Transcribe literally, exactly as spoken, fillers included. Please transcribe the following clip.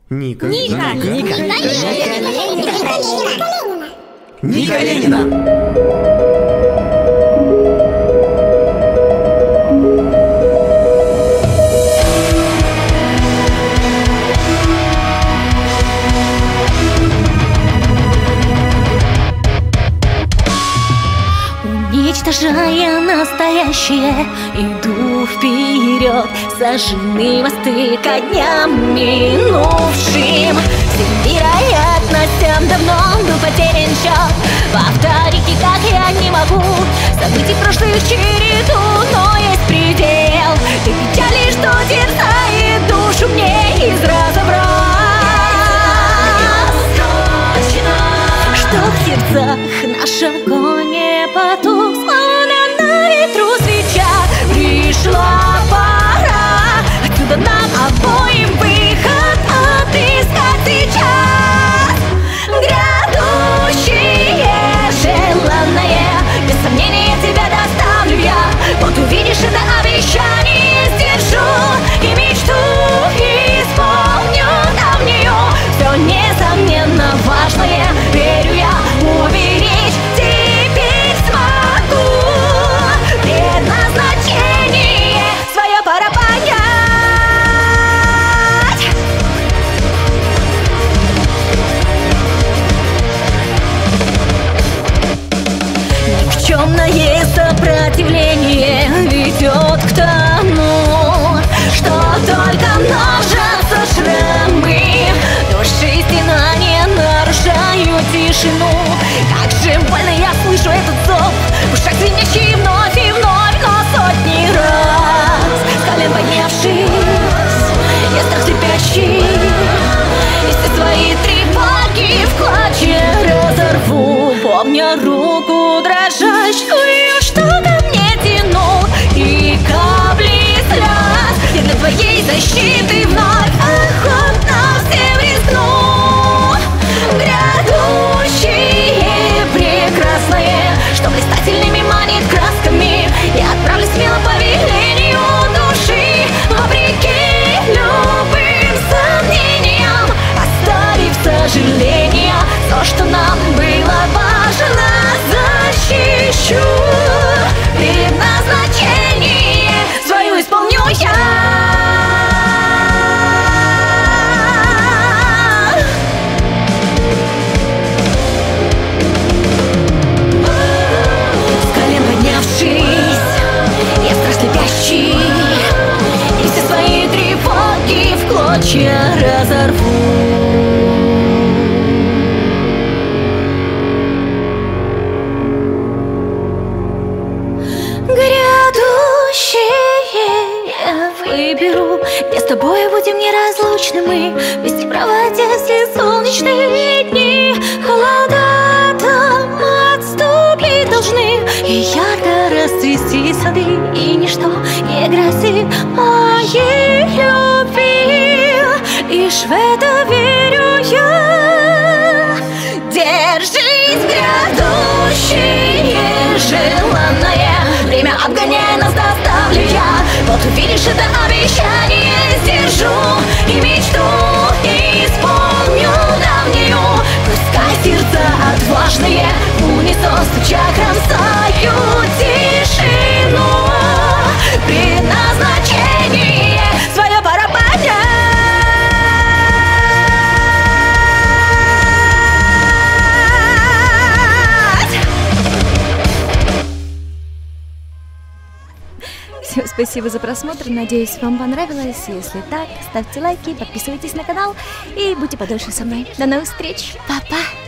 Ника. Ника. Ника. Ника. Ника Ленина. Уничтожая настоящее, иду вперед, сожжены мосты ко дням минувшим. Всем вероятностям давно был потерян счет. Повторить никак я не могу событий прошлых череду, но есть предел той печали, что терзает душу мне из раза в раз. Что в сердцах наш огонь не потух, словно на ветру свеча. Пришла пора, отсюда нам обоим выход отыскать сейчас. Грядущее, желанное, без сомнения тебя доставлю я. Вот увидишь это обещание, сдержу и мечту исполню давнюю. Все несомненно важное, верю я, уберечь теперь смогу. Предназначение свое пора понять. Никчемное сопротивление ведет к тому, что только множатся шрамы. Души стенания нарушают тишину. Как же больно я слышу этот зов, в ушах звенящий вновь и вновь, но сотни раз. С колен поднявшись, я страх слепящий, и все свои тревоги в клочья разорву, помня руку дрожащую, что ко мне тянул, и капли слез. Я для твоей защиты вновь охотно всем рискну. Грядущее прекрасное, что блистательными манит красками, я отправлюсь смело по велению души, вопреки любым сомнениям, оставив сожаления. То, что нам было важно, защищу. Предназначение свою исполню я. И все свои тревоги в клочья разорву. Грядущее я выберу, где с тобой будем неразлучны мы, вместе проводя все солнечные дни. Холода там отступить должны, и ярко расцвести сады, и ничто не грозит моей любви. Лишь в это верю я. Держись, грядущее желанное, время обгоняя нас доставлю я. Вот увидишь это обещание, сдержу и мечту исполню давнюю. Пускай сердца отважные в унисон стуча кромсают тишину. Предназначение свое пора понять. Всем спасибо за просмотр, надеюсь, вам понравилось. Если так, ставьте лайки, подписывайтесь на канал и будьте подольше со мной. До новых встреч, па-па!